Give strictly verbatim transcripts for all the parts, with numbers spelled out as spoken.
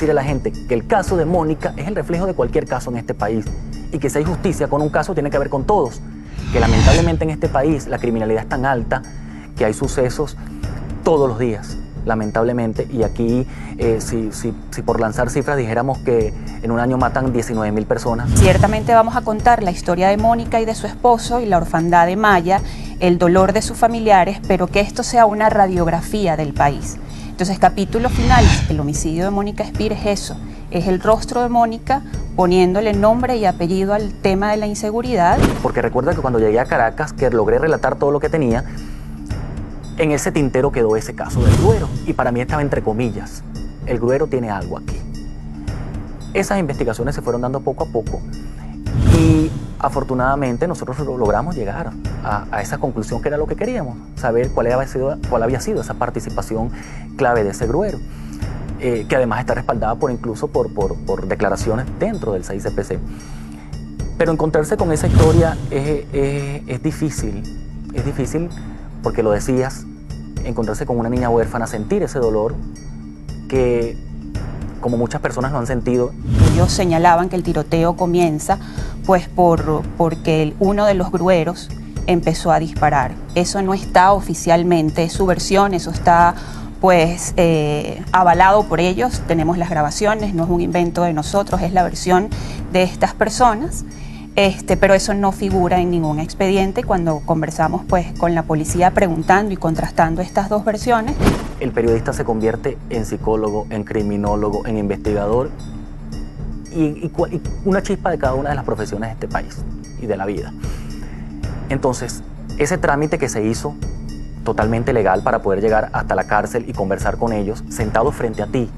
decir a la gente que el caso de Mónica es el reflejo de cualquier caso en este país y que si hay justicia con un caso tiene que ver con todos. Que lamentablemente en este país la criminalidad es tan alta que hay sucesos todos los días, lamentablemente, y aquí eh, si, si, si por lanzar cifras dijéramos que en un año matan diecinueve mil personas. Ciertamente vamos a contar la historia de Mónica y de su esposo y la orfandad de Maya, el dolor de sus familiares, pero que esto sea una radiografía del país. Entonces, capítulo final, el homicidio de Mónica Espir es eso, es el rostro de Mónica poniéndole nombre y apellido al tema de la inseguridad. Porque recuerda que cuando llegué a Caracas, que logré relatar todo lo que tenía, en ese tintero quedó ese caso del Gruero, y para mí estaba entre comillas, el Gruero tiene algo aquí. Esas investigaciones se fueron dando poco a poco y afortunadamente nosotros logramos llegar a, a esa conclusión que era lo que queríamos, saber cuál había sido, cuál había sido esa participación clave de ese Gruero, eh, que además está respaldada por incluso por, por, por declaraciones dentro del seis C P C. Pero encontrarse con esa historia es, es, es difícil, es difícil porque lo decías, encontrarse con una niña huérfana, sentir ese dolor que, como muchas personas lo han sentido. Ellos señalaban que el tiroteo comienza pues por, porque el, uno de los grueros empezó a disparar. Eso no está oficialmente, es su versión, eso está pues eh, avalado por ellos, tenemos las grabaciones, no es un invento de nosotros, es la versión de estas personas. Este, pero eso no figura en ningún expediente. Cuando conversamos pues, con la policía preguntando y contrastando estas dos versiones. El periodista se convierte en psicólogo, en criminólogo, en investigador y, y, y una chispa de cada una de las profesiones de este país y de la vida. Entonces, ese trámite que se hizo totalmente legal para poder llegar hasta la cárcel y conversar con ellos, sentados frente a ti,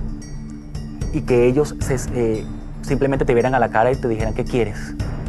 y que ellos se, eh, simplemente te vieran a la cara y te dijeran ¿qué quieres?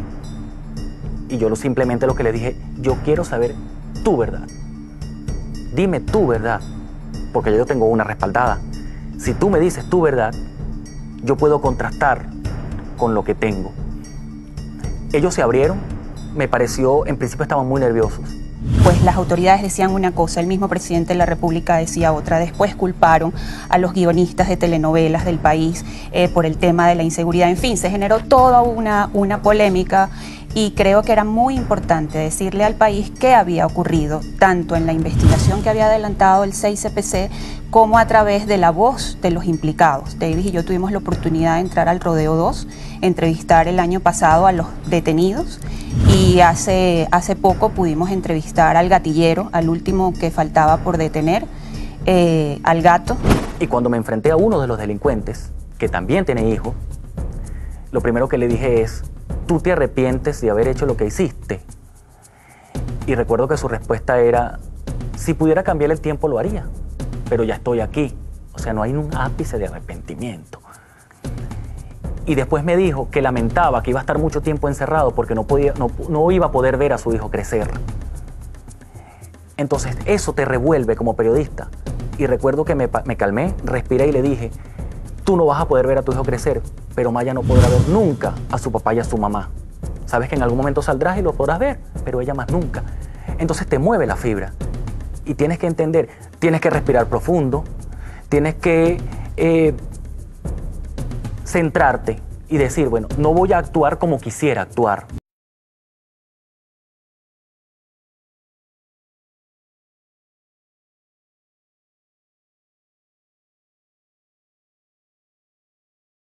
Y yo lo, simplemente lo que les dije, yo quiero saber tu verdad. Dime tu verdad, porque yo tengo una respaldada. Si tú me dices tu verdad, yo puedo contrastar con lo que tengo. Ellos se abrieron, me pareció, en principio estaban muy nerviosos. Pues las autoridades decían una cosa, el mismo presidente de la República decía otra, después culparon a los guionistas de telenovelas del país eh, por el tema de la inseguridad, en fin, se generó toda una, una polémica y creo que era muy importante decirle al país qué había ocurrido, tanto en la investigación que había adelantado el seis C P C como a través de la voz de los implicados. Davis y yo tuvimos la oportunidad de entrar al Rodeo dos, entrevistar el año pasado a los detenidos y hace, hace poco pudimos entrevistar al gatillero, al último que faltaba por detener, eh, al gato. Y cuando me enfrenté a uno de los delincuentes, que también tiene hijos, lo primero que le dije es, ¿tú te arrepientes de haber hecho lo que hiciste? Y recuerdo que su respuesta era, si pudiera cambiar el tiempo lo haría, pero ya estoy aquí. O sea, no hay un ápice de arrepentimiento. Y después me dijo que lamentaba que iba a estar mucho tiempo encerrado porque no, podía, no, no iba a poder ver a su hijo crecer. Entonces eso te revuelve como periodista. Y recuerdo que me, me calmé, respiré y le dije, tú no vas a poder ver a tu hijo crecer, pero Maya no podrá ver nunca a su papá y a su mamá. Sabes que en algún momento saldrás y lo podrás ver, pero ella más nunca. Entonces te mueve la fibra. Y tienes que entender, tienes que respirar profundo, tienes que eh, centrarte y decir, bueno, no voy a actuar como quisiera actuar.